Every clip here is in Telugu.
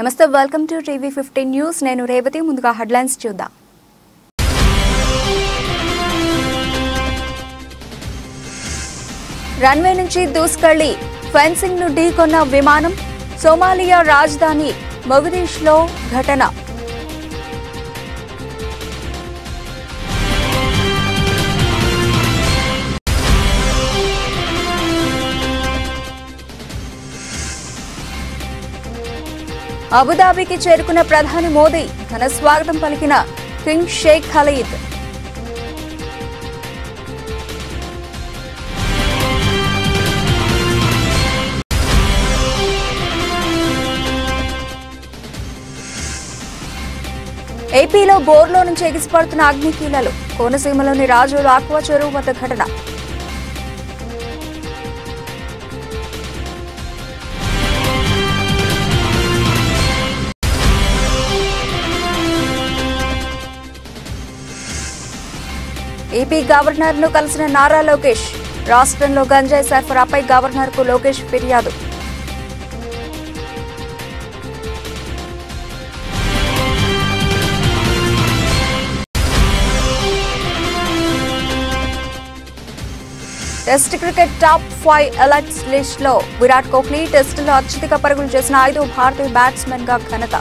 నమస్తే, వెల్కమ్ టు టీవీ 15 న్యూస్. నేను రేవతి. ముందుగా హెడ్లైన్స్ చూద్దాం. రన్వే నుంచి దూసుకెళ్లి ఫెన్సింగ్ ను ఢీకొన్న విమానం. సోమాలియా రాజధాని మొగదీషులో ఘటన. అబుదాబికి చేరుకున్న ప్రధాని మోదీ ఘన స్వాగతం పలికిన కింగ్ షేక్ ఖలీద్. ఏపీలో బోర్లో నుంచి ఎగిసిపడుతున్న అగ్నికీలలు. కోనసీమలోని రాజుల ఆక్వా చెరువు వద్ద ఘటన. ఏపీ గవర్నర్ ను కలిసిన నారా లోకేష్. రాష్ట్రంలో గంజాయి సరఫరాపై గవర్నర్ కు లోకేష్ ఫిర్యాదు. Test cricket top 5 elites list లో విరాట్ కోహ్లీ. టెస్టులో అత్యధిక పరుగులు చేసిన 5వ భారతీయ బ్యాట్స్మెన్ గా ఘనత.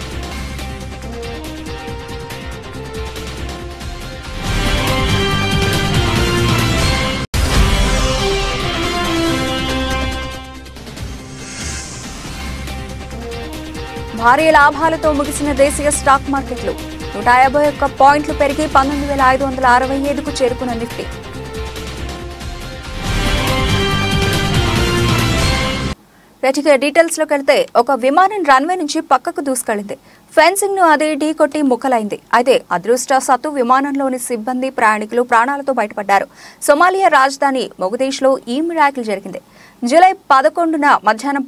భారీ లాభాలతో ముగిసిన దేశీయ స్టాక్ మార్కెట్లు. 151 పాయింట్లు పెరిగి 19,565కు చేరుకున్న నిఫ్టీ. వీటికి డీటెయిల్స్ లోకి వెళ్తే, ఒక విమానం రన్వే నుంచి పక్కకు దూసుకెళ్లింది. ఫెన్సింగ్ ను అది ఢీకొట్టి ముక్కలైంది. అయితే అదృష్టవశాత్తు విమానంలోని సిబ్బంది, ప్రయాణికులు ప్రాణాలతో బయటపడ్డారు. సోమాలియా రాజధాని మొగదీషులో ఈ మిరాకిల్ జరిగింది. జూలై 11న మధ్యాహ్నం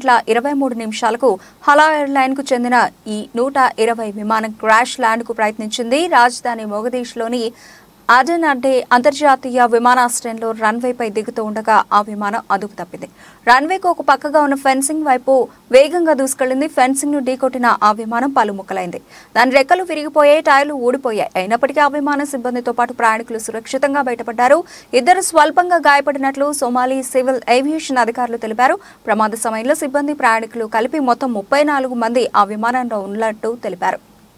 12:23 హలా ఎయిర్లైన్ కు చెందిన ఈ 120 విమానం క్రాష్ ల్యాండ్ కు ప్రయత్నించింది. రాజధాని మొగదీషులోని అడెన్ అడ్డే అంతర్జాతీయ విమానాశ్రయంలో రన్వేపై దిగుతూ ఉండగా ఆ విమానం అదుపు తప్పింది. రన్వేకు ఒక పక్కగా ఉన్న ఫెన్సింగ్ వైపు వేగంగా దూసుకెళ్లింది. ఫెన్సింగ్ ను ఢీకొట్టిన ఆ విమానం పలు ముక్కలైంది. దాని రెక్కలు విరిగిపోయాయి, టైర్లు ఊడిపోయాయి. అయినప్పటికీ ఆ విమానం సిబ్బందితో పాటు ప్రయాణికులు సురక్షితంగా బయటపడ్డారు. ఇద్దరు స్వల్పంగా గాయపడినట్లు సోమాలి సివిల్ ఏవియేషన్ అధికారులు తెలిపారు. ప్రమాద సమయంలో సిబ్బంది, ప్రయాణికులు కలిపి మొత్తం 34 మంది ఆ విమానంలో ఉన్నట్టు తెలిపారు.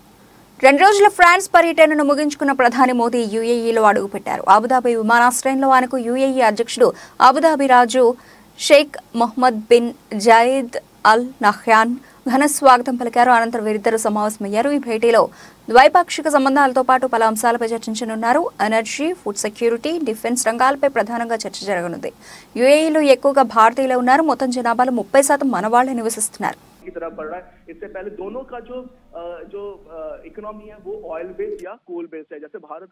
2 రోజుల ఫ్రాన్స్ పర్యటనను ముగించుకున్న ప్రధాని మోదీ యూఏఈలో అడుగుపెట్టారు. అబుదాబి విమానాశ్రయంలో ఆయనకు యూఏఈ అధ్యక్షుడు అబుదాబి రాజు Sheikh Mohammed bin Zayed Al Nahyan ఘన స్వాగతం పలికారు. అనంతరం వీరిద్దరూ సమావేశమయ్యారు. ఈ భేటీలో ద్వైపాక్షిక సంబంధాలతో పాటు పలు అంశాలపై చర్చించనున్నారు. ఎనర్జీ, ఫుడ్ సెక్యూరిటీ, డిఫెన్స్ రంగాలపై ప్రధానంగా చర్చ జరగనుంది. యూఏఈలో ఎక్కువగా భారతీయులు ఉన్నారు. మొత్తం జనాభాలో 30% మనవాళ్లే నివసిస్తున్నారు. की तरफ बढ़ रहा है। इससे पहले दोनों का जो इकोनॉमी है वो ऑयल बेस्ड या कोल बेस्ड है। जैसे भारत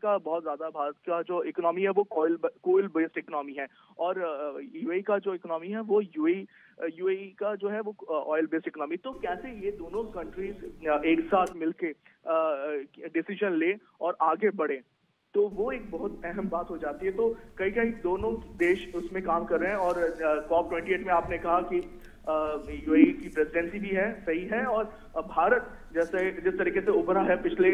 का जो इकोनॉमी है वो कोल बेस्ड इकोनॉमी है, और यूएई का जो इकोनॉमी है वो यूएई का जो है वो ऑयल बेस्ड इकोनॉमी। तो कैसे ये दोनों कंट्रीज एक साथ मिलके डिसीजन ले और आगे बढ़े, तो वो एक बहुत अहम बात हो जाती है। तो कई दोनों देश उसमें काम कर रहे हैं। और COP28 में आपने कहा कि यूएई की प्रेसिडेंसी भी है, सही है। और भारत जिस तरीके से उभरा है पिछले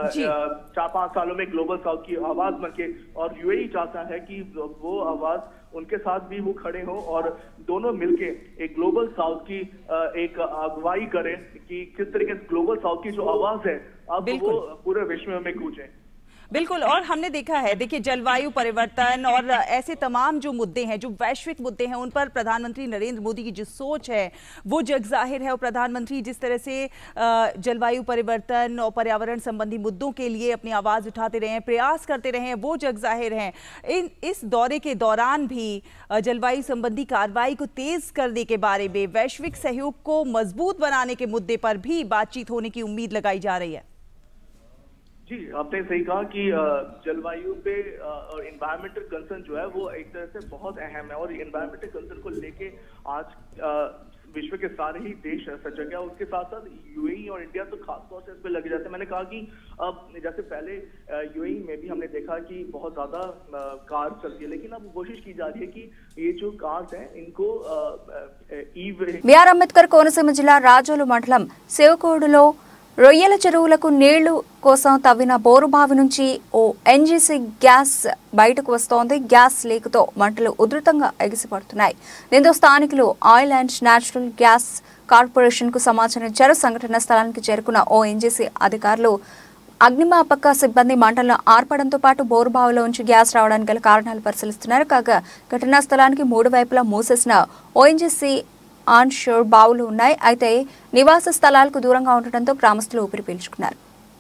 4-5 सालों में ग्लोबल साउथ की आवाज बनके, और यूएई चाहता है कि वो आवाज उनके साथ भी वो खड़े हो और दोनों मिलके एक ग्लोबल साउथ की एक अगुवाई करें कि किस तरीके से ग्लोबल साउथ की जो आवाज है अब वो पूरे विश्व में गूंजे। बिल्कुल। और हमने देखा है, देखिए, जलवायु परिवर्तन और ऐसे तमाम जो मुद्दे हैं, जो वैश्विक मुद्दे हैं, उन पर प्रधानमंत्री नरेंद्र मोदी की जो सोच है वो जग जाहिर है। और प्रधानमंत्री जिस तरह से जलवायु परिवर्तन और पर्यावरण संबंधी मुद्दों के लिए अपनी आवाज़ उठाते रहे हैं, प्रयास करते रहे हैं, वो जग जाहिर हैं। इस दौरे के दौरान भी जलवायु संबंधी कार्रवाई को तेज करने के बारे में, वैश्विक सहयोग को मजबूत बनाने के मुद्दे पर भी बातचीत होने की उम्मीद लगाई जा रही है। जी, आपने सही कहा कि जलवायु पे और एनवायरमेंटल कंसर्न जो है वो एक तरह से बहुत अहम है, और एनवायरमेंटल कंसर्न को लेके आज विश्व के सारे ही देश सजग है। उसके साथ साथ यूएई और इंडिया तो खास तौर से इस पे लगे जाते हैं। मैंने कहा कि अब जैसे पहले यूएई में भी हमने देखा कि बहुत ज्यादा कार चलती है, लेकिन अब कोशिश की जा रही है कि ये जो कार्स हैं इनको బిఆర్ అంబేద్కర్ కోనసీమ జిల్లా రాజోలు మండలం సేవకోడులో రొయ్యల చెరువులకు నీళ్లు కోసం తవ్విన బోరుబావి నుంచి ఓ ఎన్జీసీ గ్యాస్ బయటకు వస్తోంది. గ్యాస్ లీక్తో మంటలు ఉధృతంగా ఎగిసిపడుతున్నాయి. దీంతో స్థానికులు oil and natural gas corporation కు సమాచారం ఇచ్చారు. సంఘటన స్థలానికి చేరుకున్న ఓ ఎన్జీసీ అధికారులు అగ్నిమాపక సిబ్బంది మంటలను ఆర్పడంతో పాటు బోరుబావిలో నుంచి గ్యాస్ రావడానికి గల కారణాలు పరిశీలిస్తున్నారు. కాగా ఘటనా స్థలానికి 3 వైపులా మూసేసిన ఓఎన్జీసీ ఆన్ షోర్ బావులు ఉన్నాయి. అయితే నివాస స్థలాలకు దూరంగా ఉండటంతో గ్రామస్తులు ఊపిరి పీల్చుకున్నారు.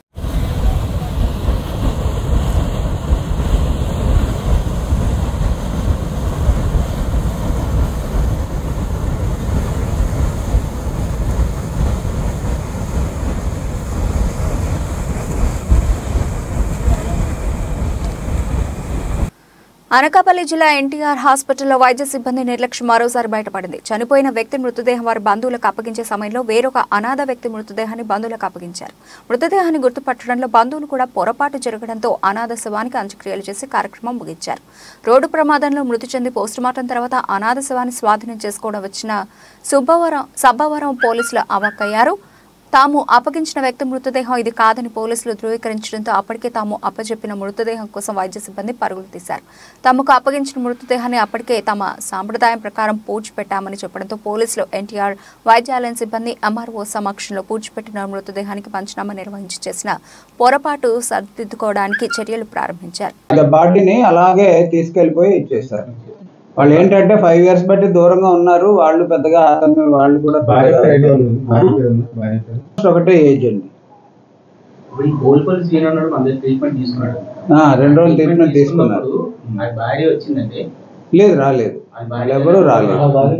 అనకాపల్లి జిల్లా ఎన్టీఆర్ హాస్పిటల్లో వైద్య సిబ్బంది నిర్లక్ష్యం మరోసారి బయటపడింది. చనిపోయిన వ్యక్తి మృతదేహం వారి బంధువులకు అప్పగించే సమయంలో వేరొక అనాథ వ్యక్తి మృతదేహాన్ని బంధువులకు అప్పగించారు. మృతదేహాన్ని గుర్తుపట్టడంలో బంధువులు కూడా పొరపాటు జరగడంతో అనాథ శవానికి అంత్యక్రియలు చేసి కార్యక్రమం ముగించారు. రోడ్డు ప్రమాదంలో మృతి చెంది పోస్టుమార్టం తర్వాత అనాథ శవాన్ని స్వాధీనం చేసుకోవడం వచ్చిన సబ్బవరం పోలీసులు అవాక్కయ్యారు. తాము అప్పగించిన వ్యక్తి మృతదేహం ఇది కాదని పోలీసులు ధృవీకరించడంతో అప్పటికే తాము అప్పచెప్పిన మృతదేహం కోసం వైద్య సిబ్బంది పరుగులు తీశారు. తమకు అప్పగించిన మృతదేహాన్ని అప్పటికే తమ సాంప్రదాయం ప్రకారం పూడ్చిపెట్టామని చెప్పడంతో పోలీసులు ఎన్టీఆర్ వైద్యాలయం సిబ్బంది ఎంఆర్ఓ సమక్షంలో పూడ్చిపెట్టిన మృతదేహానికి పంచనామా నిర్వహించి చేసిన పొరపాటు సరిదిద్దుకోవడానికి చర్యలు ప్రారంభించారు. బాడీని అలాగే తీసుకెళ్లిపోయి ఇచ్చేశారు. వాళ్ళు ఏంటంటే 5 years బట్టి దూరంగా ఉన్నారు. వాళ్ళు పెద్దగా వాళ్ళు కూడా ఒకటే ఏజ్ అండి. 2 రోజులు ట్రీట్మెంట్ తీసుకున్నారు. లేదు, రాలేదు, ఎవరు రాలేదు.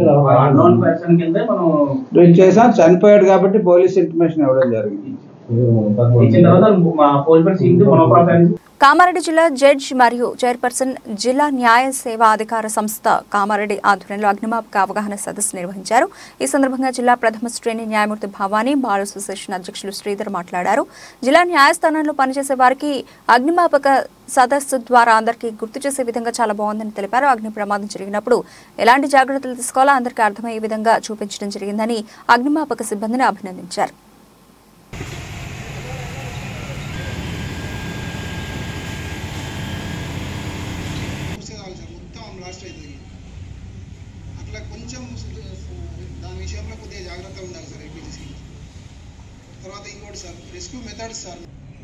ట్రీట్ చేసాం, చనిపోయాడు కాబట్టి పోలీస్ ఇంటిమేషన్ ఇవ్వడం జరిగింది. కామారెడ్డి జిల్లా జడ్జ్ మరియు చైర్పర్సన్ జిల్లా న్యాయ సేవా అధికార సంస్థ కామారెడ్డి ఆధ్వర్యంలో అగ్నిమాపక అవగాహన సదస్సు నిర్వహించారు. ఈ సందర్భంగా జిల్లా ప్రథమ శ్రేణి న్యాయమూర్తి భవానీ బార్ అసోసియేషన్ అధ్యక్షులు శ్రీధర్ మాట్లాడారు. జిల్లా న్యాయస్థానంలో పనిచేసే వారికి అగ్నిమాపక సదస్సు ద్వారా అందరికీ గుర్తు చేసే విధంగా చాలా బాగుందని తెలిపారు. అగ్ని ప్రమాదం జరిగినప్పుడు ఎలాంటి జాగ్రత్తలు తీసుకోవాలో అందరికీ అర్థమయ్యే విధంగా చూపించడం జరిగిందని అగ్నిమాపక సిబ్బందిని అభినందించారు. దాని విషయంలో కొద్దిగా జాగ్రత్తగా ఉండాలి సార్. ఎల్పిజి తర్వాత ఇంకోటి సార్, రెస్క్యూ మెథడ్స్ సార్.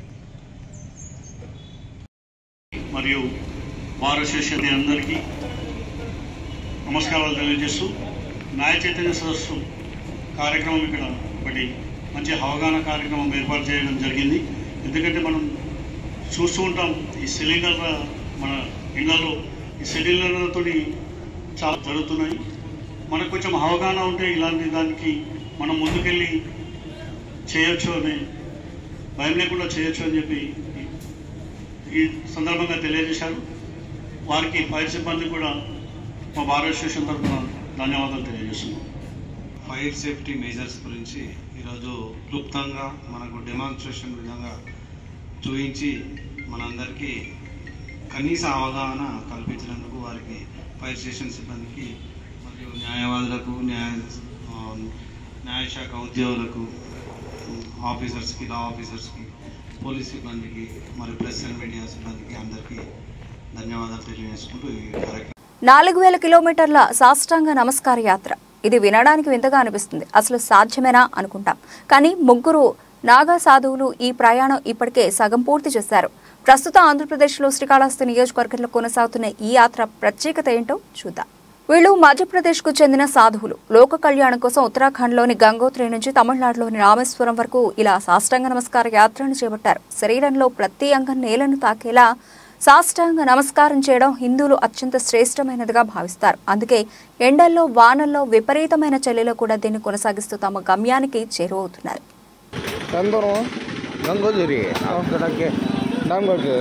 మరియు బార్ అసోసియేషన్ అందరికీ నమస్కారాలు తెలియజేస్తూ న్యాయ చైతన్య సదస్సు కార్యక్రమం ఇక్కడ ఒకటి మంచి అవగాహన కార్యక్రమం ఏర్పాటు చేయడం జరిగింది. ఎందుకంటే మనం చూస్తూ ఉంటాం ఈ సిలిండర్ మన ఇళ్లలో ఈ సిలిండర్లతో చాలా జరుగుతున్నాయి. మనకు కొంచెం అవగాహన ఉంటే ఇలాంటి దానికి మనం ముందుకెళ్ళి చేయొచ్చు అని భయం లేకుండా చేయొచ్చు అని చెప్పి ఈ సందర్భంగా తెలియజేశారు. వారికి ఫైర్ సిబ్బంది కూడా మా బార్ అసోసియేషన్ తరఫున ధన్యవాదాలు తెలియజేస్తున్నాం. ఫైర్ సేఫ్టీ మెజర్స్ గురించి ఈరోజు క్లుప్తంగా మనకు డెమాన్స్ట్రేషన్ విధంగా చూపించి మనందరికీ కనీస అవగాహన కల్పించినందుకు వారికి ఫైర్ స్టేషన్ సిబ్బందికి మరియు న్యాయవాదులకు న్యాయశాఖ ఉద్యోగులకు ఆఫీసర్స్కి లా ఆఫీసర్స్కి పోలీస్ సిబ్బందికి మరియు ప్రెస్ అండ్ మీడియా సిబ్బందికి అందరికీ ధన్యవాదాలు తెలియజేసుకుంటూ ఈ కార్యక్రమం 4000 కిలోమీటర్ల సాష్టాంగ నమస్కార యాత్ర. ఇది వినడానికి వింతగా అనిపిస్తుంది. అసలు సాధ్యమేనా అనుకుంటాం. కానీ 3 నాగా సాధువులు ఈ ప్రయాణం ఇప్పటికే సగం పూర్తి చేశారు. ప్రస్తుతం ఆంధ్రప్రదేశ్లో శ్రీకాళహస్తి నియోజకవర్గంలో కొనసాగుతున్న ఈ యాత్ర ప్రత్యేకత ఏంటో చూద్దాం. వీళ్ళు మధ్యప్రదేశ్కు చెందిన సాధువులు. లోక కళ్యాణం కోసం ఉత్తరాఖండ్లోని గంగోత్రి నుంచి తమిళనాడులోని రామేశ్వరం వరకు ఇలా సాష్టాంగ నమస్కార యాత్రను చేపట్టారు. శరీరంలో ప్రతి అంగం నేలను తాకేలా సాష్టాంగ నమస్కారం చేయడం హిందువులు అత్యంత శ్రేష్టమైనదిగా భావిస్తారు. అందుకే ఎండల్లో వానల్లో విపరీతమైన చలిలో కూడా దీన్ని కొనసాగిస్తూ తమ గమ్యానికి చేరువవుతున్నారు. नाम करके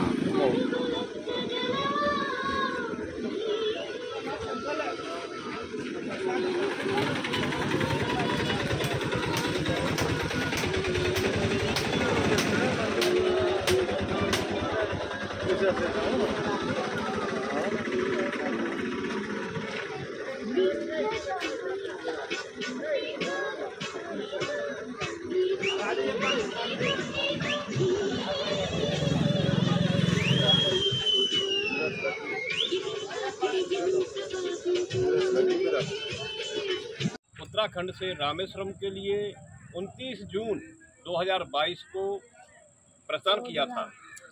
उत्तराखंड से रामेश्वरम के लिए 29 जून 2022 को प्रस्थान किया था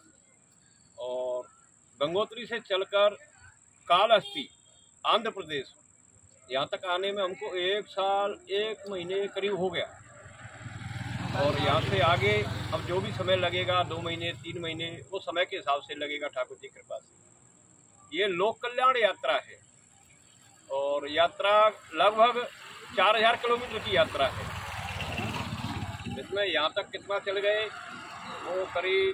और गंगोत्री से चलकर कालहस्ती आंध्र प्रदेश यहाँ तक आने में हमको 1 साल 1 महीने करीब हो गया। और यहाँ से आगे अब जो भी समय लगेगा 2 महीने 3 महीने वो समय के हिसाब से लगेगा ठाकुर जी कृपा से। ये लोक कल्याण यात्रा है और यात्रा लगभग 4000 किलोमीटर की यात्रा है, जिसमें यहाँ तक कितना चल गए वो करीब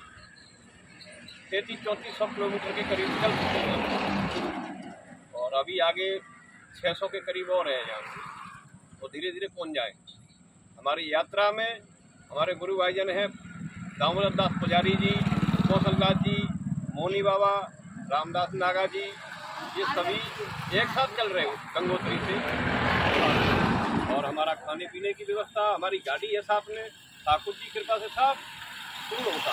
3300-3400 किलोमीटर के करीब चल चुके हैं और अभी आगे 600 के करीब और है यहाँ से, वो धीरे धीरे पहुँच जाए। हमारी यात्रा में हमारे गुरु भाईजन हैं दामोदर दास पुजारी जी, कौशलदास जी, मोनी बाबा, रामदास नागा जी, ये सभी एक साथ चल रहे हो गंगोत्री से। और हमारा खाने पीने की व्यवस्था, हमारी गाड़ी है साथ में, ठाकुर जी कृपा से सब पूर्ण होता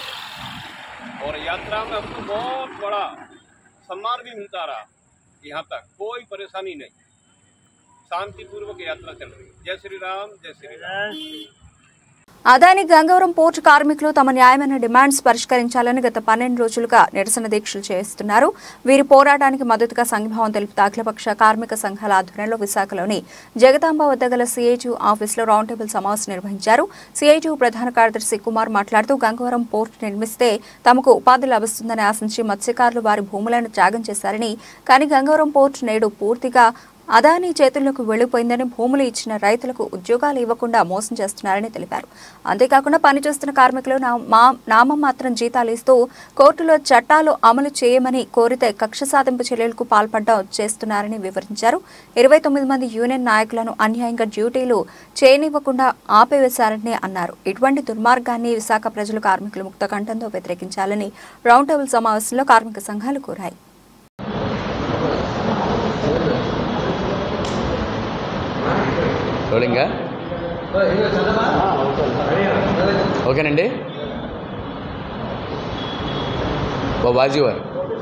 है। और यात्रा में हमको बहुत बड़ा सम्मान भी मिलता रहा, यहाँ तक कोई परेशानी नहीं, शांतिपूर्वक यात्रा चल रही। जय श्री राम, जय श्री राम। అదాని గంగవరం పోర్టు కార్మికులు తమ న్యాయమైన డిమాండ్స్ పరిష్కరించాలని గత 12 రోజులుగా నిరసన దీక్షలు చేస్తున్నారు. వీరి పోరాటానికి మద్దతుగా సంఘీభావం తెలుపుతూ అఖిలపక్ష కార్మిక సంఘాల ఆధ్వర్యంలో విశాఖలోని జగదాంబ వద్ద గల సిఐటియు ఆఫీసులో రౌండ్ టేబుల్ సమావేశం నిర్వహించారు. సిఐటియు ప్రధాన కార్యదర్శి కుమార్ మాట్లాడుతూ గంగవరం పోర్టు నిర్మిస్తే తమకు ఉపాధి లభిస్తుందని ఆశించి మత్స్యకారులు వారి భూములను త్యాగం చేశారని, కానీ గంగవరం పోర్టు నేడు పూర్తిగా అదానీ చేతుల్లోకి వెళ్లిపోయిందని, భూములు ఇచ్చిన రైతులకు ఉద్యోగాలు ఇవ్వకుండా మోసం చేస్తున్నారని తెలిపారు. అంతేకాకుండా పనిచేస్తున్న కార్మికులు నామం మాత్రం జీతాలు ఇస్తూ కోర్టులో చట్టాలు అమలు చేయమని కోరితే కక్ష సాధింపు చర్యలకు పాల్పడడం చేస్తున్నారని వివరించారు. 29 మంది యూనియన్ నాయకులను అన్యాయంగా డ్యూటీలు చేయనివ్వకుండా ఆపివేశారని అన్నారు. ఇటువంటి దుర్మార్గాన్ని విశాఖ ప్రజలు కార్మికులు ముక్త కంఠంతో వ్యతిరేకించాలని రౌండ్ టేబుల్ సమావేశంలో కార్మిక సంఘాలు కోరాయి. రోలింగా ఓకేనండి. బాజీవారు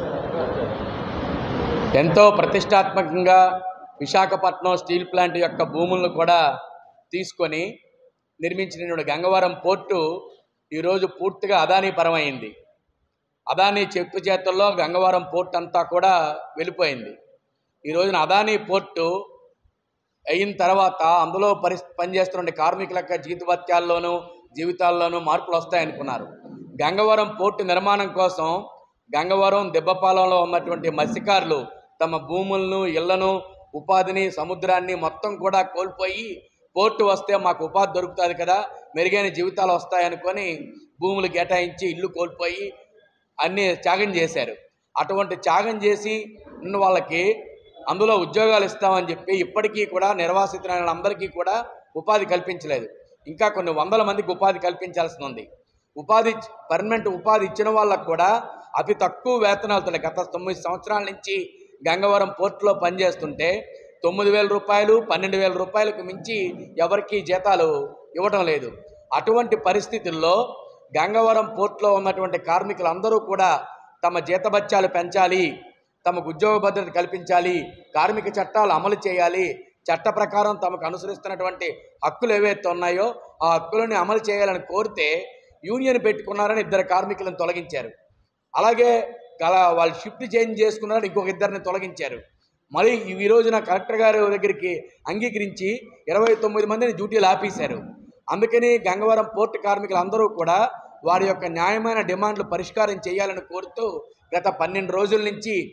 ఎంతో ప్రతిష్టాత్మకంగా విశాఖపట్నం స్టీల్ ప్లాంట్ యొక్క భూములను కూడా తీసుకొని నిర్మించిన గంగవరం పోర్టు ఈరోజు పూర్తిగా అదానీ పరమైంది. అదానీ చెప్పు చేతుల్లో గంగవరం పోర్టు అంతా కూడా వెళ్ళిపోయింది. ఈ రోజున అదానీ పోర్టు అయిన తర్వాత అందులో పనిచేస్తున్న కార్మికుల యొక్క జీతభత్యాల్లోనూ జీవితాల్లోనూ మార్పులు వస్తాయనుకున్నారు. గంగవరం పోర్టు నిర్మాణం కోసం గంగవరం దెబ్బపాలెంలో ఉన్నటువంటి మత్స్యకారులు తమ భూములను, ఇళ్లను, ఉపాధిని, సముద్రాన్ని మొత్తం కూడా కోల్పోయి పోర్టు వస్తే మాకు ఉపాధి దొరుకుతుంది కదా, మెరుగైన జీవితాలు వస్తాయనుకొని భూములు కేటాయించి ఇల్లు కోల్పోయి అన్నీ త్యాగం చేశారు. అటువంటి త్యాగం చేసి ఉన్న వాళ్ళకి అందులో ఉద్యోగాలు ఇస్తామని చెప్పి ఇప్పటికీ కూడా నిర్వాసితులైన అందరికీ కూడా ఉపాధి కల్పించలేదు. ఇంకా కొన్ని వందల మందికి ఉపాధి కల్పించాల్సి ఉంది. పర్మనెంట్ ఉపాధి ఇచ్చిన వాళ్ళకు కూడా అతి తక్కువ వేతనాలతో గత 9 సంవత్సరాల నుంచి గంగవరం పోర్టులో పనిచేస్తుంటే 9,000 రూపాయలు 12,000 రూపాయలకు మించి ఎవరికీ జీతాలు ఇవ్వడం లేదు. అటువంటి పరిస్థితుల్లో గంగవరం పోర్టులో ఉన్నటువంటి కార్మికులందరూ కూడా తమ జీతభత్యాలు పెంచాలి, తమకు ఉద్యోగ భద్రత కల్పించాలి, కార్మిక చట్టాలు అమలు చేయాలి, చట్ట ప్రకారం తమకు అనుసరిస్తున్నటువంటి హక్కులు ఏవైతే ఉన్నాయో ఆ హక్కులని అమలు చేయాలని కోరితే యూనియన్ పెట్టుకున్నారని 2 కార్మికులను తొలగించారు. అలాగే వాళ్ళు షిఫ్ట్ చేంజ్ చేసుకున్నారని ఇంకొక 2ని తొలగించారు. మరి ఈ రోజున కలెక్టర్ గారి దగ్గరికి అంగీకరించి 29 మందిని డ్యూటీలు ఆపేశారు. అందుకని గంగవరం పోర్టు కార్మికులందరూ కూడా వారి యొక్క న్యాయమైన డిమాండ్లు పరిష్కారం చేయాలని కోరుతూ గత 12 రోజుల నుంచి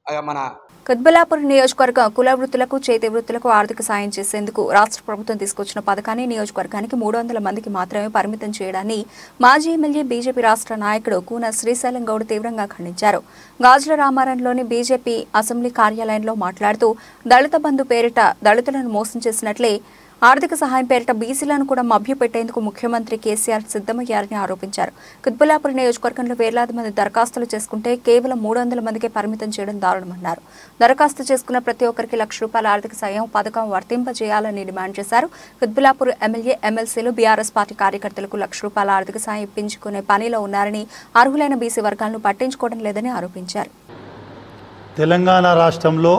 మన కుత్బుల్లాపూర్ నియోజకవర్గ కుల వృత్తులకు చేతి వృత్తులకు ఆర్థిక సాయం చేసేందుకు రాష్ట్ర ప్రభుత్వం తీసుకొచ్చిన పథకాన్ని నియోజకవర్గానికి 300 మందికి మాత్రమే పరిమితం చేయడాన్ని మాజీ ఎమ్మెల్యే బీజేపీ రాష్ట్ర నాయకుడు కూన శ్రీశైలం గౌడ్ తీవ్రంగా ఖండించారు. గాజుల రామారంలోని బీజేపీ అసెంబ్లీ కార్యాలయంలో మాట్లాడుతూ దళిత బంధు పేరిట దళితులను మోసం చేసినట్లే ఆర్థిక సహాయం పేరిట బీసీలను కూడా మభ్యపెట్టేందుకు ముఖ్యమంత్రి కేసీఆర్ సిద్ధమయ్యారని ఆరోపించారు. కుత్బుల్లాపూర్ నియోజకవర్గంలో వేలాది మంది దరఖాస్తులు చేసుకుంటే కేవలం 300 మందికే పరిమితం చేయడం దారుణమన్నారు. దరఖాస్తు చేసుకున్న ప్రతి ఒక్కరికి ₹1,00,000 ఆర్థిక సాయం పథకం వర్తింపజేయాలని డిమాండ్ చేశారు. కుత్బుల్లాపూర్ ఎమ్మెల్యే ఎమ్మెల్సీలు బీఆర్ఎస్ పార్టీ కార్యకర్తలకు ₹1,00,000 ఆర్థిక సాయం ఇప్పించుకునే పనిలో ఉన్నారని, అర్హులైన బీసీ వర్గాలను పట్టించుకోవడం లేదని ఆరోపించారు. తెలంగాణ రాష్ట్రంలో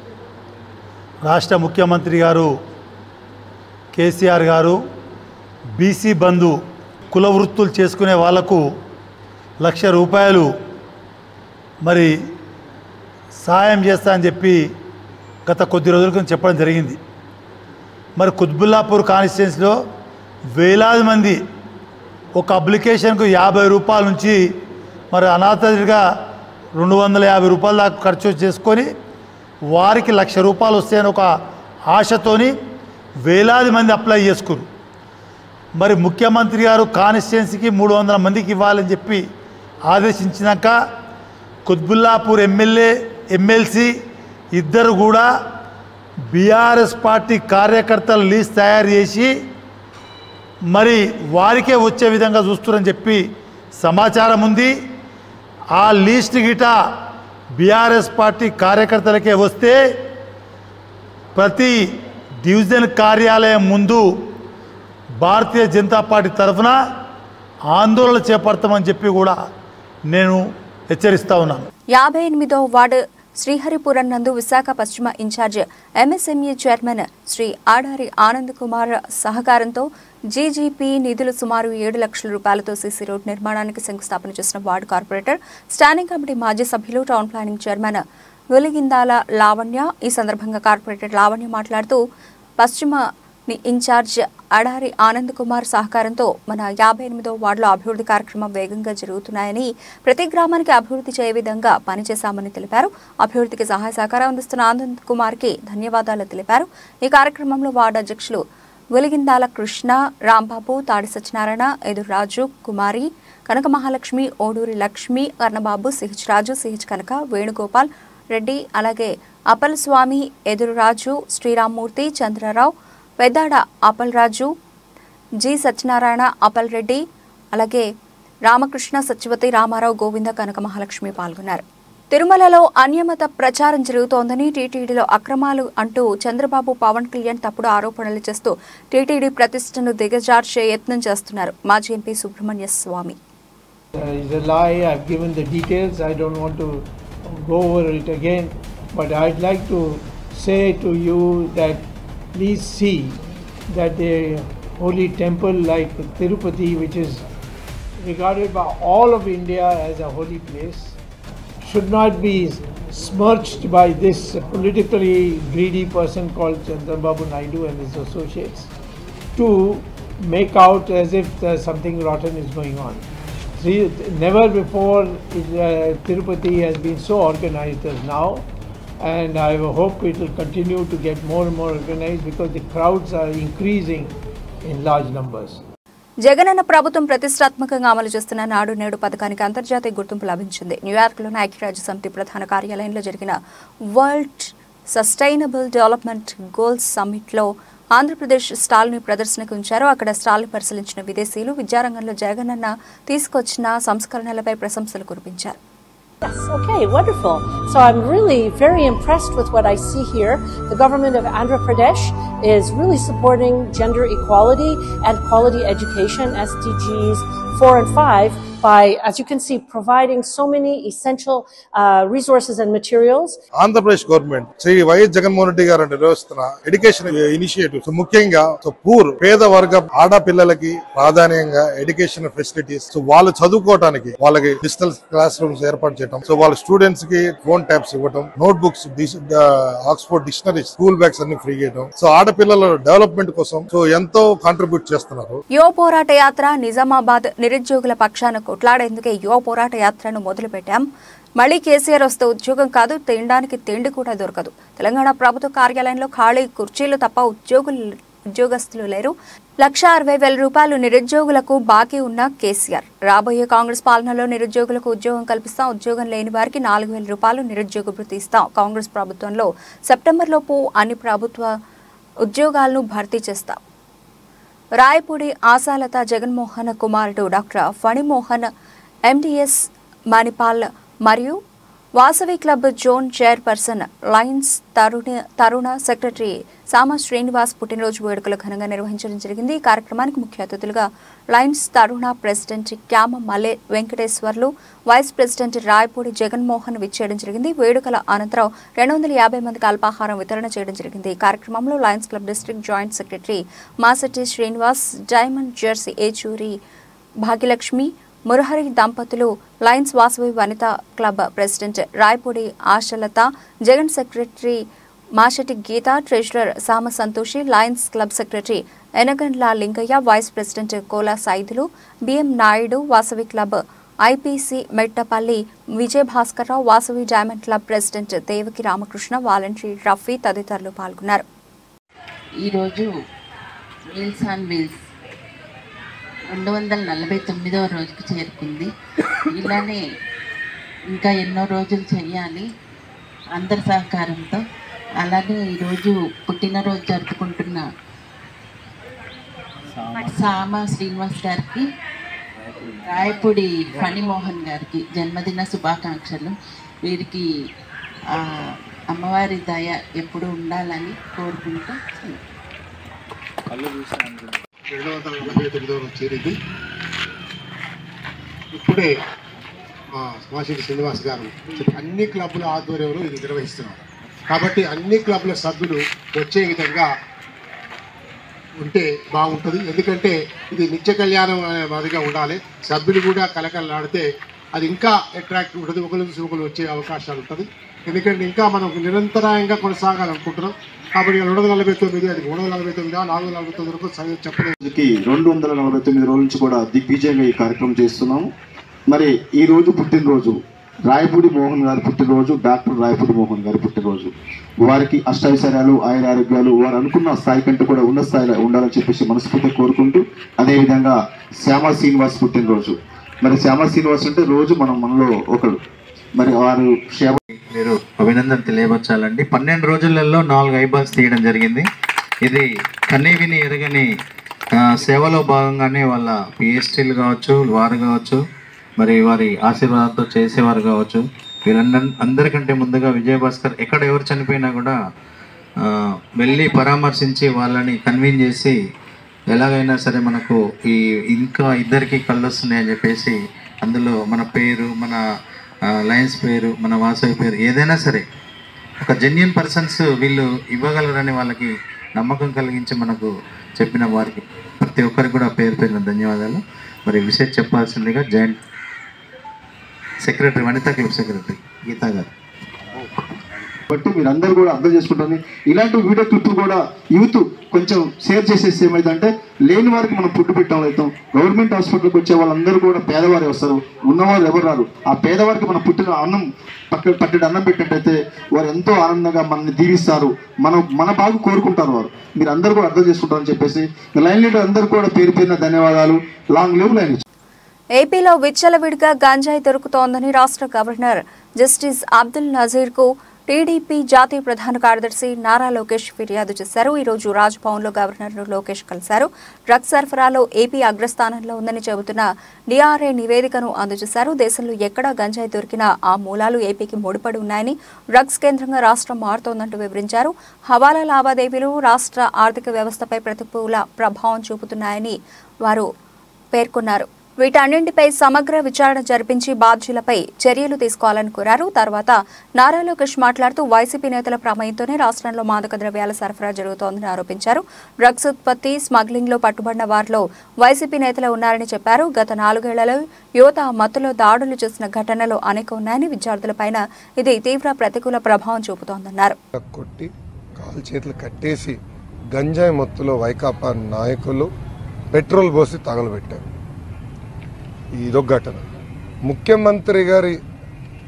రాష్ట్ర ముఖ్యమంత్రి గారు కేసీఆర్ గారు బీసీ బంధు కుల వృత్తులు చేసుకునే వాళ్లకు ₹1,00,000 మరి సాయం చేస్తా అని చెప్పి గత కొద్ది రోజుల క్రితం చెప్పడం జరిగింది. మరి కుత్బుల్లాపూర్ కాన్స్టిట్యున్సీలో వేలాది మంది ఒక అప్లికేషన్కు ₹50 నుంచి మరి అనాథగా ₹250 దాకా ఖర్చు చేసుకొని వారికి ₹1,00,000 వస్తాయని ఒక ఆశతోని వేలాది మంది అప్లై చేసుకున్నారు. మరి ముఖ్యమంత్రి గారు కాన్స్టిట్యున్సీకి 300 మందికి ఇవ్వాలని చెప్పి ఆదేశించినాక కుత్బుల్లాపూర్ ఎమ్మెల్యే ఎమ్మెల్సీ ఇద్దరు కూడా బీఆర్ఎస్ పార్టీ కార్యకర్తల లిస్ట్ తయారు చేసి మరి వారికే వచ్చే విధంగా చూస్తున్నారని చెప్పి సమాచారం ఉంది. ఆ లిస్ట్ గిట బీఆర్ఎస్ పార్టీ కార్యకర్తలకే వస్తే ప్రతి డివిజన్ కార్యాలయం ముందు భారతీయ జనతా పార్టీ తరఫున ఆందోళన చేపడతామని చెప్పి కూడా నేను హెచ్చరిస్తా ఉన్నాను. 58వ వార్డు శ్రీహరిపురం నందు విశాఖ పశ్చిమ incharge MSME chairman Sri Adari Anand Kumar సహకారంతో జీజీపీ నిధులు సుమారు ₹7,00,000తో సీసీ రోడ్ నిర్మాణానికి శంకుస్థాపన చేసిన వార్డు కార్పొరేటర్, స్టాండింగ్ కమిటీ మాజీ సభ్యులు, town planning chairman Veligindala Lavanya. ఈ సందర్భంగా కార్పొరేటర్ లావణ్య మాట్లాడుతూ పశ్చిమ ఇన్ఛార్జ్ అడారి ఆనంద్ కుమార్ సహకారంతో మన 58వ వార్డులో అభివృద్ధి కార్యక్రమం వేగంగా జరుగుతున్నాయని, ప్రతి గ్రామానికి అభివృద్ధి చేయే విధంగా పనిచేశామని తెలిపారు. అభివృద్ధికి సహాయ సహకారం అందిస్తున్న ఆనంద్ కుమార్కి ధన్యవాదాలు తెలిపారు. ఈ కార్యక్రమంలో వార్డు అధ్యక్షులు వెలిగిందాల కృష్ణ, రాంబాబు, తాడి సత్యనారాయణ, ఎదుర్రాజు, కుమారి, కనక మహాలక్ష్మి, ఓడూరి లక్ష్మి, కర్ణబాబు, సిహెచ్ రాజు, సిహెచ్ కనక, వేణుగోపాల్ రెడ్డి, అలాగే అపల్ స్వామి, ఎదురురాజు, శ్రీరామ్మూర్తి, చంద్రరావు, పెద్దాడ అపల్ రాజు, జి సత్యనారాయణ, అపల్ రెడ్డి, అలాగే రామకృష్ణ, సత్యవతి, రామారావు, గోవింద, కనక మహాలక్ష్మి పాల్గొన్నారు. తిరుమలలో అన్యమత ప్రచారం జరుగుతోందని, టీటీడీలో అక్రమాలు అంటూ చంద్రబాబు, పవన్ కళ్యాణ్ తప్పుడు ఆరోపణలు చేస్తూ టీటీడీ ప్రతిష్టను దిగజార్చే యత్నం చేస్తున్నారు. మాజీ MP Subrahmanya Swamy. Go over it again, but I'd like to say to you that please see that a holy temple like Tirupati, which is regarded by all of India as a holy place, should not be smirched by this politically greedy person called Chandrababu Naidu and his associates to make out as if something rotten is going on. Never before Tirupati has been so organized as now, and I hope it will continue to get more and more organized because the crowds are increasing in large numbers. జగనన్న ప్రభుత్వం ప్రతిష్టాత్మకంగా అమలు చేస్తున్న నాడు నేడు పథకానికి అంతర్జాతీయ గుర్తింపు లభించింది. న్యూయార్క్లోని ఐక్యరాజ్య సమితి ప్రధాన కార్యాలయంలో జరిగిన వరల్డ్ సస్టైనబుల్ డెవలప్మెంట్ గోల్స్ సమ్మిట్లో ఆంధ్రప్రదేశ్ స్టాల్ని ప్రదర్శనకు ఉంచారు. అక్కడ స్టాల్ని పరిశీలించిన విదేశీయులు విద్యారంగంలో జగనన్న తీసుకొచ్చిన సంస్కరణలపై ప్రశంసలు కురిపించారు. Yes, okay, wonderful. So I'm really very impressed with what I see here. The government of Andhra Pradesh is really supporting gender equality and quality education, SDGs 4 and 5, by, as you can see, providing so many essential resources and materials. Andhra Pradesh government, Sri Y.S. Jagannath Reddy garu నిర్వహిస్తున్న ఎడ్యుకేషన్ ఇనిషియేటివ్స్ ముఖ్యంగా పూర్ పేద వర్గ ఆడపిల్లలకి ప్రాధాన్యంగా ఎడ్యుకేషన్ ఫెసిలిటీస్, సో వాళ్ళు చదువుకోవడానికి వాళ్ళకి డిజిటల్ క్లాస్ రూమ్స్ ఏర్పాటు చేయడం, సో వాళ్ళ స్టూడెంట్స్ కి ఫోన్ ట్యాబ్స్ ఇవ్వడం, notebooks, Oxford dictionaries, school bags అన్ని ఫ్రీ చేయడం, సో ఆడపిల్లల డెవలప్మెంట్ కోసం సో ఎంతో కాంట్రిబ్యూట్ చేస్తున్నారు. యువ పోరాట యాత్ర నిజామాబాద్ నిరుద్యోగుల పక్షాన కొట్లాడేందుకే యువ పోరాట యాత్రను మొదలుపెట్టాం. మళ్లీ కేసీఆర్ వస్తే ఉద్యోగం కాదు, తినడానికి తిండి కూడా దొరకదు. తెలంగాణ ప్రభుత్వ కార్యాలయంలో ఖాళీ కుర్చీలు తప్ప ఉద్యోగస్తులు లేరు. 1,60,000 రూపాయలు నిరుద్యోగులకు బాకీ ఉన్న కేసీఆర్ రాబోయే కాంగ్రెస్ పాలనలో నిరుద్యోగులకు ఉద్యోగం కల్పిస్తాం. ఉద్యోగం లేని వారికి 4,000 రూపాయలు నిరుద్యోగ భృతి ఇస్తాం. కాంగ్రెస్ ప్రభుత్వంలో సెప్టెంబర్లోపు అన్ని ప్రభుత్వ ఉద్యోగాలను భర్తీ చేస్తాం. రాయపూడి ఆశాలత జగన్మోహన్ కుమారుడు డాక్టర్ ఫణిమోహన్ ఎండిఎస్ మణిపాల్ మరియు Vasavi club zone chairperson Lions Taruna secretary Sama Srinivas పుట్టినరోజు వేడుకలు ఘనంగా నిర్వహించడం జరిగింది. ఈ కార్యక్రమానికి ముఖ్య అతిథులుగా లయన్స్ తరుణ president Kyama Malle Venkateswarlu, vice president Rayapudi Jaganmohan విచ్చేయడం జరిగింది. వేడుకల అనంతరం 250 మందికి అల్పాహారం వితరణ చేయడం జరిగింది. ఈ కార్యక్రమంలో Lions club district joint secretary Masati Srinivas, diamond jersey Yechuri Bhagyalakshmi, Murahari దంపతులు, Lions Vasavi Vanitha club president Rayapudi Ashalatha, Jagan secretary Mashati Geetha, treasurer Sama Santoshi, Lions club secretary Enagandla Lingaiah, vice president Kola Saidulu, BM Naidu, Vasavi club IPC Mettapalli Vijayabhaskarrao, Vasavi diamond club president Devaki Ramakrishna, voluntary Rafi తదితరులు పాల్గొన్నారు. ఈరోజు మీల్స్ ఆన్ వీల్స్ 249వ రోజుకి చేరుకుంది. ఇలానే ఇంకా ఎన్నో రోజులు చేయాలి అందరి సహకారంతో. అలానే ఈరోజు పుట్టినరోజు జరుపుకుంటున్న సామ శ్రీనివాస్ గారికి, రాయపూడి ఫణిమోహన్ గారికి జన్మదిన శుభాకాంక్షలు. వీరికి అమ్మవారి దయ ఎప్పుడు ఉండాలని కోరుకుంటూ 249వ చేరింది. ఇప్పుడే మాషటి శ్రీనివాస్ గారు అన్ని క్లబ్ల ఆధ్వర్యంలో ఇది నిర్వహిస్తున్నారు. కాబట్టి అన్ని క్లబ్ల సభ్యులు వచ్చే విధంగా ఉంటే బాగుంటుంది. ఎందుకంటే ఇది నిత్య కళ్యాణం అనే మాదిరిగా ఉండాలి. సభ్యులు కూడా కలకలలాడితే అది ఇంకా అట్రాక్టివ్ ఉంటుంది. ఒకరి నుంచి ఒకరు వచ్చే అవకాశాలు ఉంటుంది. ఎందుకంటే ఇంకా మనం నిరంతరాయంగా కొనసాగాలనుకుంటున్నాం. కాబట్టి 249 అది 349 449 వరకు చెప్పలేదు. 249 రోజుల నుంచి కూడా దిగ్విజయంగా ఈ కార్యక్రమం చేస్తున్నాము. మరి ఈ రోజు పుట్టినరోజు రాయపూడి మోహన్ గారి పుట్టినరోజు, డాక్టర్ రాయపూడి మోహన్ గారి పుట్టినరోజు. వారికి అష్టైశ్వర్యాలు, ఆయురారోగ్యాలు, వారు అనుకున్న స్థాయి కంటే కూడా ఉన్న స్థాయిలో ఉండాలని చెప్పేసి మనస్ఫూర్తిగా కోరుకుంటూ, అదేవిధంగా శ్యామ శ్రీనివాస్ పుట్టినరోజు. మరి శ్యామ శ్రీనివాస్ అంటే రోజు మనలో ఒకరు. మరి వారు మీరు అభినందన తెలియవచ్చాలండి. 12 రోజులలో 4 ఐబాల్స్ తీయడం జరిగింది. ఇది కన్నీ విని ఎరగని సేవలో భాగంగానే వాళ్ళ పిఎస్టీలు కావచ్చు, వారు కావచ్చు, మరి వారి ఆశీర్వాదంతో చేసేవారు కావచ్చు, వీళ్ళందరికంటే ముందుగా విజయభాస్కర్ ఎక్కడ ఎవరు చనిపోయినా కూడా వెళ్ళి పరామర్శించి వాళ్ళని కన్విన్స్ చేసి ఎలాగైనా సరే మనకు ఈ ఇంకా ఇద్దరికి కళ్ళు వస్తున్నాయని చెప్పేసి అందులో మన పేరు, మన లయన్స్ పేరు, మన వాసవి పేరు ఏదైనా సరే ఒక జెన్యూన్ పర్సన్స్ వీళ్ళు ఇవ్వగలరని వాళ్ళకి నమ్మకం కలిగించి మనకు చెప్పిన వారికి ప్రతి ఒక్కరికి కూడా పేరు పేరున ధన్యవాదాలు. మరి విషయం చెప్పాల్సిందిగా joint secretary Vanitha club secretary Geetha గారు. బట్టి మీరందరూ కూడా అర్థం చేసుకుంటుంది. ఇలాంటి వీడియో క్లిప్లు కూడా యూత్ కొంచెం షేర్ చేసేసి ఏమైందంటే లేని వారికి మనం ఫుడ్ పెట్టడం అవుతాం. గవర్నమెంట్ హాస్పిటల్కి వచ్చే వాళ్ళందరూ కూడా పేదవారే వస్తారు, ఉన్నవారు ఎవరు రారు. ఆ పేదవారికి మనం పుట్టిన అన్నం పట్టెడు అన్నం పెట్టినట్టయితే వారు ఎంతో ఆనందంగా మనల్ని దీవిస్తారు, మన బాగు కోరుకుంటారు వారు. మీరు అందరూ కూడా అర్థం చేసుకుంటారని చెప్పేసి లైన్ లీడర్ అందరూ కూడా పేరు పేరున ధన్యవాదాలు. Long live line. ఏపీలో విచ్చలవిడిగా గంజాయి దొరుకుతోందని రాష్ట్ర గవర్నర్ జస్టిస్ అబ్దుల్ నజీర్కు టీడీపీ జాతీయ ప్రధాన కార్యదర్శి నారా లోకేష్ ఫిర్యాదు చేశారు. ఈ రోజు రాజ్భవన్లో గవర్నర్ లోకేష్ కలిశారు. డ్రగ్స్ సరఫరాలో ఏపీ అగ్రస్థానంలో ఉందని చెబుతున్న డిఆర్ఏ నివేదికను అందజేశారు. దేశంలో ఎక్కడా గంజాయి దొరికినా ఆ మూలాలు ఏపీకి ముడిపడి ఉన్నాయని, డ్రగ్స్ కేంద్రంగా రాష్ట్రం మారుతోందంటూ వివరించారు. హవాలా లావాదేవీలు రాష్ట్ర ఆర్థిక వ్యవస్థపై ప్రతికూల ప్రభావం చూపుతున్నాయని వారు పేర్కొన్నారు. వీటన్నింటిపై సమగ్ర విచారణ జరిపించి బాధ్యులపై చర్యలు తీసుకోవాలని కోరారు. తర్వాత నారా లోకేష్ మాట్లాడుతూ వైసీపీ నేతల ప్రమేయంతోనే రాష్ట్రంలో మాదక ద్రవ్యాల సరఫరా జరుగుతోందని ఆరోపించారు. డ్రగ్స్ ఉత్పత్తి, స్మగ్లింగ్ లో పట్టుబడిన వారిలో వైసీపీ నేతలు ఉన్నారని చెప్పారు. గత 4 ఏళ్లలో యువత మత్తులో దాడులు చేసిన ఘటనలు అనేక ఉన్నాయని, విద్యార్థులపైన ఇది తీవ్ర ప్రతికూల ప్రభావం చూపుతోందన్నారు. కాలు చేతులు కట్టేసి గంజాయి మత్తులో వైకాపా నాయకులు పెట్రోల్ పోసి తగలబెట్టారు. ఇదొక ఘటన. ముఖ్యమంత్రి గారి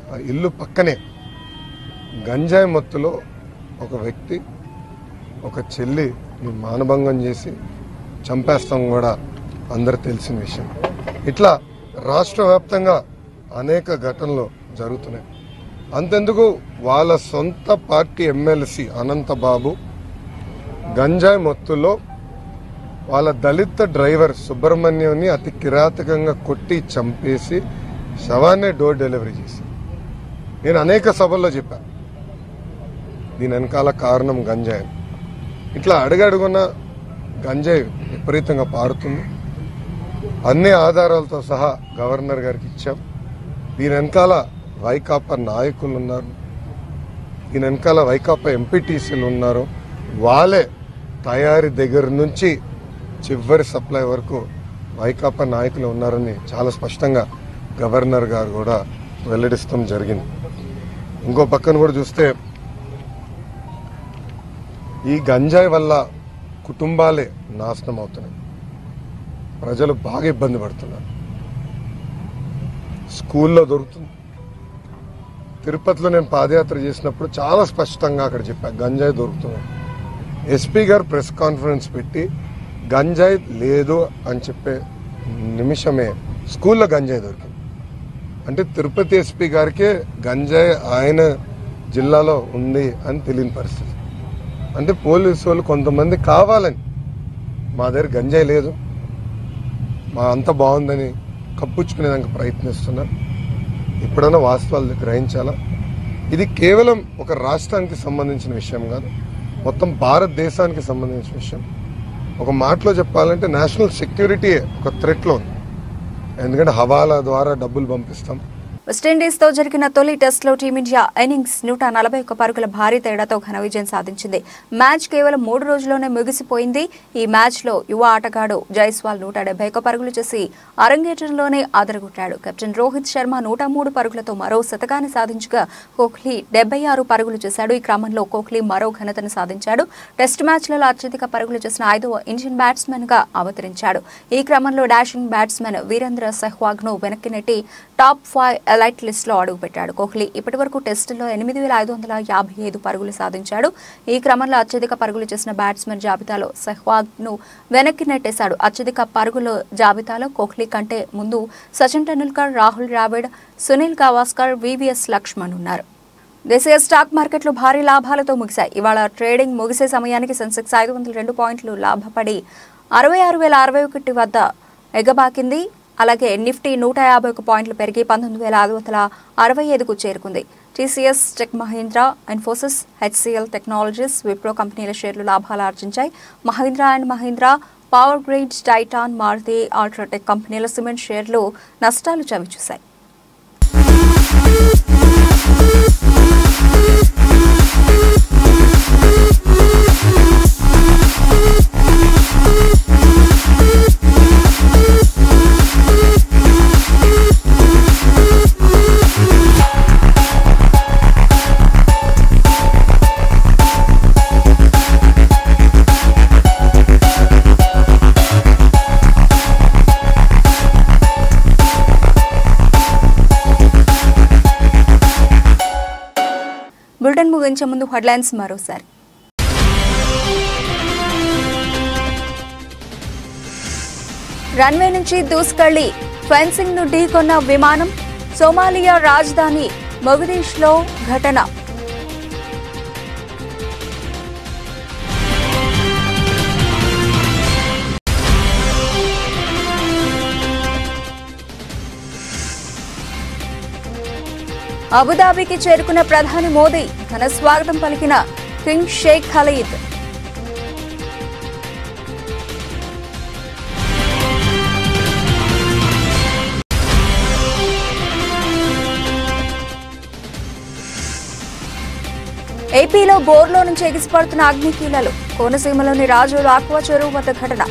ఆ ఇల్లు పక్కనే గంజాయి మత్తులో ఒక వ్యక్తి ఒక చెల్లిని మానభంగం చేసి చంపేస్తాం కూడా అందరు తెలిసిన విషయం. ఇట్లా రాష్ట్ర వ్యాప్తంగా అనేక ఘటనలు జరుగుతున్నాయి. అంతెందుకు వాళ్ళ సొంత పార్టీ ఎమ్మెల్సీ అనంతబాబు గంజాయి మత్తులో వాళ్ళ దళిత డ్రైవర్ సుబ్రహ్మణ్యంని అతి కిరాతకంగా కొట్టి చంపేసి శవాన్నే డోర్ డెలివరీ చేసి నేను అనేక సభల్లో చెప్పాను దీని వెనకాల కారణం గంజాయి. ఇట్లా అడుగడుగున గంజాయి విపరీతంగా పారుతుంది. అన్ని ఆధారాలతో సహా గవర్నర్ గారికి ఇచ్చాం. దీని వెనకాల వైకాపా నాయకులు ఉన్నారు, దీని వెనకాల వైకాపా ఎంపీటీసీలు ఉన్నారు. వాళ్ళే తయారీ దగ్గర నుంచి చివరి సప్లై వరకు వైకాపా నాయకులు ఉన్నారని చాలా స్పష్టంగా గవర్నర్ గారు కూడా వెల్లడిస్తాం జరిగింది. ఇంకో పక్కన కూడా చూస్తే ఈ గంజాయి వల్ల కుటుంబాలే నాశనం అవుతున్నాయి, ప్రజలు బాగా ఇబ్బంది పడుతున్నారు. స్కూల్లో దొరుకుతుంది. తిరుపతిలో నేను పాదయాత్ర చేసినప్పుడు చాలా స్పష్టంగా అక్కడ చెప్పా గంజాయి దొరుకుతుంది. ఎస్పీ గారు ప్రెస్ కాన్ఫరెన్స్ పెట్టి గంజాయి లేదు అని చెప్పే నిమిషమే స్కూల్లో గంజాయి దొరికింది. అంటే తిరుపతి ఎస్పీ గారికే గంజాయి ఆయన జిల్లాలో ఉంది అని తెలియని పరిస్థితి. అంటే పోలీసు వాళ్ళు కొంతమంది కావాలని మా దగ్గర గంజాయి లేదు, మా అంత బాగుందని కప్పుచ్చుకునేదానికి ప్రయత్నిస్తున్నారు. ఎప్పుడైనా వాస్తవాలు గ్రహించాలా. ఇది కేవలం ఒక రాష్ట్రానికి సంబంధించిన విషయం కాదు, మొత్తం భారతదేశానికి సంబంధించిన విషయం. ఒక మాటలో చెప్పాలంటే నేషనల్ సెక్యూరిటీ ఒక థ్రెట్లో ఉంది. ఎందుకంటే హవాలా ద్వారా డబ్బులు పంపిస్తాం. వెస్టిండీస్తో జరిగిన తొలి టెస్ట్లో టీమిండియా ఇన్నింగ్స్ 141 పరుగుల భారీ తేడాతో ఘన విజయం సాధించింది. మ్యాచ్ కేవలం 3 రోజుల్లోనే ముగిసిపోయింది. ఈ మ్యాచ్లో యువ ఆటగాడు జైస్వాల్ 171 పరుగులు చేసి అరంగేట్రంలోనే అదరగొట్టాడు. కెప్టెన్ రోహిత్ శర్మ 103 పరుగులతో మరో శతకాన్ని సాధించగా కోహ్లీ 76 పరుగులు చేశాడు. ఈ క్రమంలో కోహ్లీ మరో ఘనతను సాధించాడు. టెస్ట్ మ్యాచ్లలో అత్యధిక పరుగులు చేసిన 5వ ఇండియన్ బ్యాట్స్మెన్ గా అవతరించాడు. ఈ క్రమంలో డాషింగ్ బ్యాట్స్మెన్ వీరేంద్ర సెహ్వాగ్ ను వెనక్కి నెట్టి టాప్ 5 ఎలైట్ లిస్ట్ లో అడుగుపెట్టాడు. కోహ్లీ ఇప్పటివరకు టెస్టులో 8555 పరుగులు సాధించాడు. ఈ క్రమంలో అత్యధిక పరుగులు చేసిన బ్యాట్స్మెన్ జాబితాలో సెహ్వాగ్ ను వెనక్కి నెట్టేశాడు. అత్యధిక పరుగుల జాబితాలో కోహ్లీ కంటే ముందు సచిన్ టెండూల్కర్, రాహుల్ ద్రావిడ్, సునీల్ గవాస్కర్, వివిఎస్ లక్ష్మణ్ ఉన్నారు. దేశీయ స్టాక్ మార్కెట్లు భారీ లాభాలతో ముగిశాయి. ఇవాళ ట్రేడింగ్ ముగిసే సమయానికి సెన్సెక్స్ 502 పాయింట్లు లాభపడి 66,061 వద్ద ఎగబాకింది. అలాగే నిఫ్టీ 151 పాయింట్లు పెరిగి 19,565కు చేరుకుంది. TCS, tech Mahindra, Infosys, HCL technologies, Wipro కంపెనీల షేర్లు లాభాలు ఆర్జించాయి. Mahindra and Mahindra, power grid, Titan, Maruti, UltraTech కంపెనీల సిమెంట్ షేర్లు నష్టాలు చవిచూశాయి. బులెటిన్ ముగించే ముందు హెడ్లైన్స్ మరోసారి. రన్వే నుంచి దూసుకెళ్లి ఫెన్సింగ్ ను ఢీకొన్న విమానం. సోమాలియా రాజధాని మొగదీషులో ఘటన. అబుదాబికి చేరుకున్న ప్రధాని మోదీ ఘన స్వాగతం పలికిన కింగ్ షేక్ ఖలీద్. ఏపీలో బోర్లో నుంచి ఎగిసిపడుతున్న అగ్నికీలలు. కోనసీమలోని రాజోలు ఆక్వా చెరువు వద్ద ఘటన.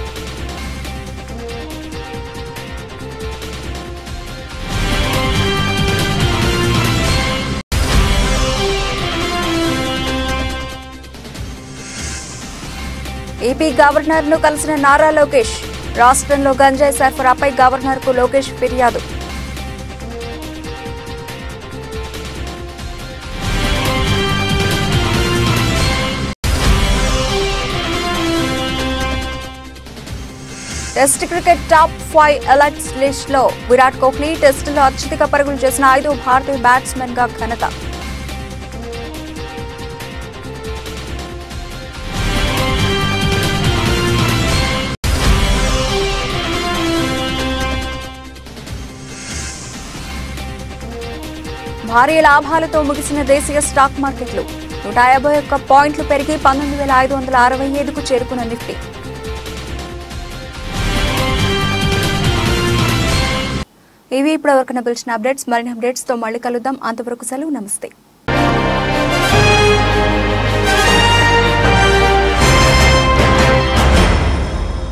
ఏపీ గవర్నర్ ను కలిసిన నారా లోకేష్. రాష్ట్రంలో గంజాయి సరఫరాపై గవర్నర్ కు లోకేష్ ఫిర్యాదు. Test cricket top 5 elites list లో విరాట్ కోహ్లీ టెస్టులో అత్యధిక పరుగులు చేసిన 5వ భారతీయ బ్యాట్స్మెన్ గా ఘనత. భారీ లాభాలతో ముగిసిన దేశీయ స్టాక్ మార్కెట్లు 151 పాయింట్లు పెరిగి 19,565కు చేరుకున్న నిఫ్టీ. ఇవి ఇప్పటివరకు నిలిచిన అప్డేట్స్. మరిన్ని అప్డేట్స్ తో మళ్ళీ కలుద్దాం. అంతవరకు సెలవు. నమస్తే.